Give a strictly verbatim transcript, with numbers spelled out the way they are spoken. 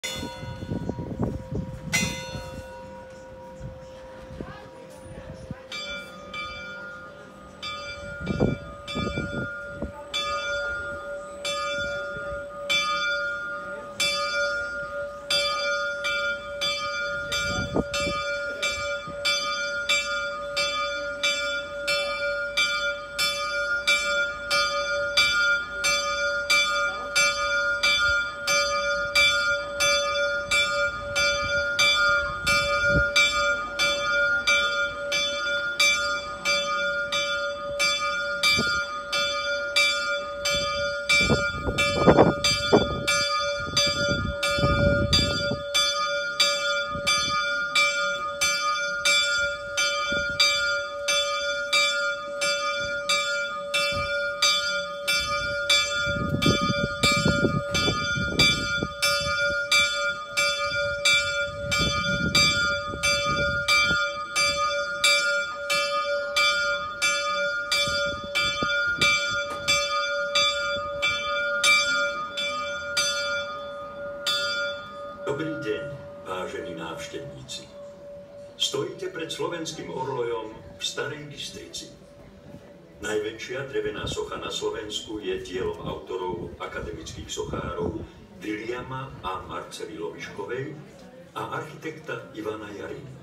Dobrý deň, vážení návštevníci. Stojíte pred slovenským orlojom v Starej Bystrici. Najväčšia drevená socha na Slovensku je dielom autorov akademických sochárov Viliama a Marcely Loviškovej a architekta Ivana Jarinu.